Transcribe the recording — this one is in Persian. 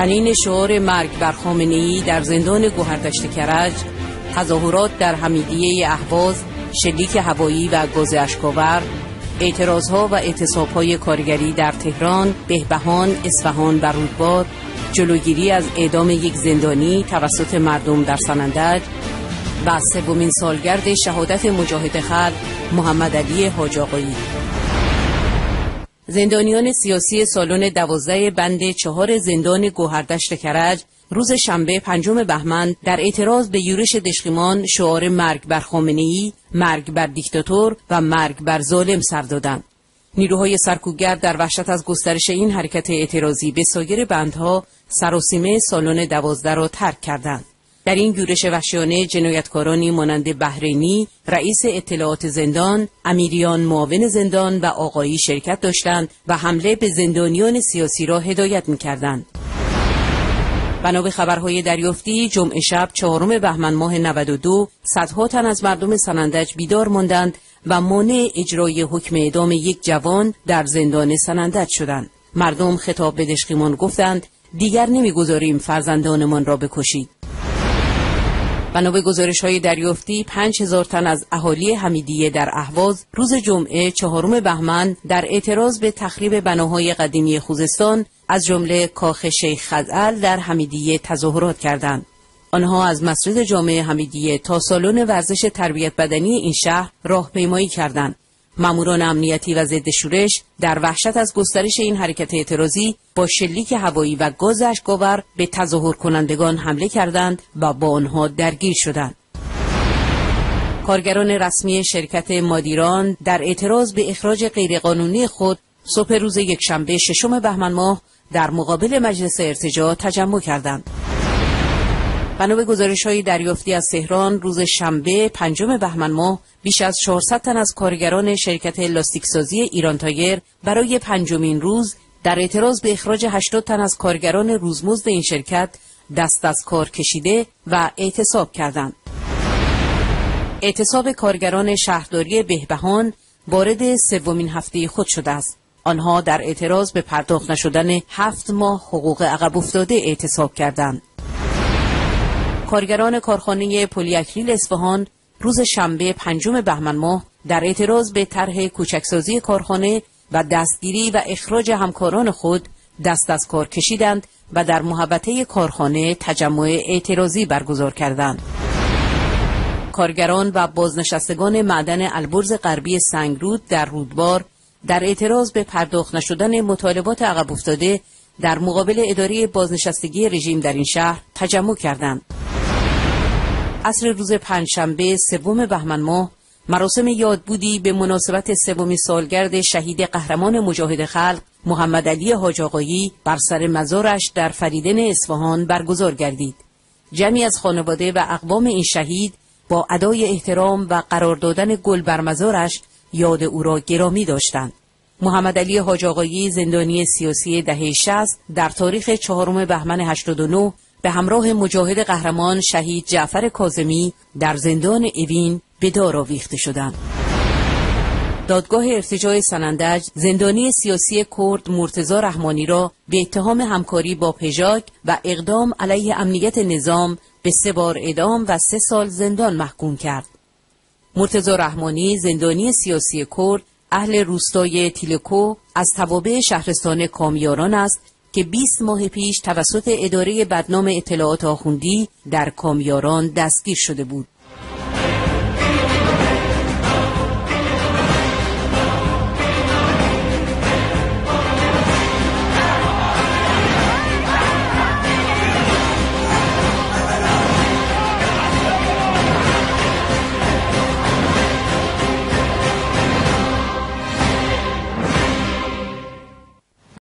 طنین شعار مرگ بر خامنه‌ای در زندان گوهردشت کرج، تظاهرات در حمیدیه اهواز، شلیک هوایی و گاز اشک‌آور، اعتراضها و اعتصاب‌های کارگری در تهران، بهبهان، اصفهان و رودبار، جلوگیری از اعدام یک زندانی توسط مردم در سنندج و سومین سالگرد شهادت مجاهد خلق محمد علی حاج آقایی. زندانیان سیاسی سالن 12 بند 4 زندان گوهردشت کرج روز شنبه 5 بهمن در اعتراض به یورش دشقیمان شعار مرگ بر خامنه‌ای، مرگ بر دیکتاتور و مرگ بر ظالم سر دادند. نیروهای سرکوبگر در وحشت از گسترش این حرکت اعتراضی به سایر بندها سراسیمه سالن 12 را ترک کردند. در این یورش وحشیانه جنایتکارانی مانند بحرینی، رئیس اطلاعات زندان، امیریان معاون زندان و آقایی شرکت داشتند و حمله به زندانیان سیاسی را هدایت می‌کردند. بنا به خبرهای دریافتی جمعه شب 4 بهمن ماه 92 صدها تن از مردم سنندج بیدار ماندند و مانع اجرای حکم اعدام یک جوان در زندان سنندج شدند. مردم خطاب به دشقیمان گفتند دیگر نمی‌گذاریم فرزندانمان را بکشید. بنا به گزارش‌های دریافتی 5000 تن از اهالی حمیدیه در اهواز روز جمعه 4 بهمن در اعتراض به تخریب بناهای قدیمی خوزستان از جمله کاخ شیخ خزعل در حمیدیه تظاهرات کردند. آنها از مسجد جامع حمیدیه تا سالن ورزش تربیت بدنی این شهر راهپیمایی کردند. ماموران امنیتی و ضد شورش در وحشت از گسترش این حرکت اعتراضی با شلیک هوایی و گاز اشک‌آور به تظاهر کنندگان حمله کردند و با آنها درگیر شدند. کارگران رسمی شرکت مادیران در اعتراض به اخراج غیرقانونی خود صبح روز یکشنبه 6 بهمن ماه در مقابل مجلس ارتجاع تجمع کردند. بنا به گزارش‌های دریافتی از تهران روز شنبه 5 بهمن ماه بیش از 400 تن از کارگران شرکت لاستیکسازی ایران تایر برای 5مین روز در اعتراض به اخراج 80 تن از کارگران روزمزد این شرکت دست از کار کشیده و اعتصاب کردند. اعتصاب کارگران شهرداری بهبهان وارد 3مین هفته خود شده است. آنها در اعتراض به پرداخت نشدن 7 ماه حقوق عقب افتاده اعتصاب کردند. کارگران کارخانه پلی‌اکریل اصفهان روز شنبه 5 بهمن ماه در اعتراض به طرح کوچکسازی کارخانه و دستگیری و اخراج همکاران خود دست از کار کشیدند و در محوطه کارخانه تجمع اعتراضی برگزار کردند. کارگران و بازنشستگان معدن البرز غربی سنگرود در رودبار در اعتراض به پرداخت نشدن مطالبات عقب افتاده در مقابل اداره بازنشستگی رژیم در این شهر تجمع کردند. عصر روز پنجشنبه 3 بهمن ماه مراسم یادبودی به مناسبت 3مین سالگرد شهید قهرمان مجاهد خلق محمد علی حاج آقایی بر سر مزارش در فریدن اصفهان برگزار گردید. جمعی از خانواده و اقوام این شهید با ادای احترام و قرار دادن گل بر مزارش یاد او را گرامی داشتند. محمد علی حاج آقایی زندانی سیاسی دهه 60 در تاریخ 4 بهمن 89 به همراه مجاهد قهرمان شهید جعفر کاظمی در زندان اوین به دار آویخته شدند. دادگاه ارتجاع سنندج زندانی سیاسی کرد مرتضی رحمانی را به اتهام همکاری با پژاک و اقدام علیه امنیت نظام به 3 بار اعدام و 3 سال زندان محکوم کرد. مرتضی رحمانی زندانی سیاسی کرد اهل روستای تیلکو از توابع شهرستان کامیاران است که 20 ماه پیش توسط اداره بدنام اطلاعات آخوندی در کامیاران دستگیر شده بود.